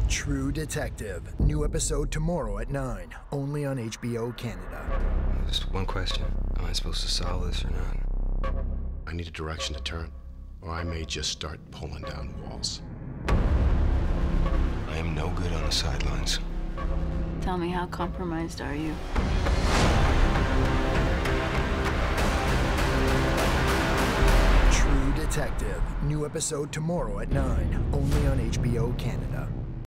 True Detective. New episode tomorrow at 9, only on HBO Canada. Just one question. Am I supposed to solve this or not? I need a direction to turn, or I may just start pulling down walls. I am no good on the sidelines. Tell me, how compromised are you? True Detective. New episode tomorrow at 9, only on HBO Canada.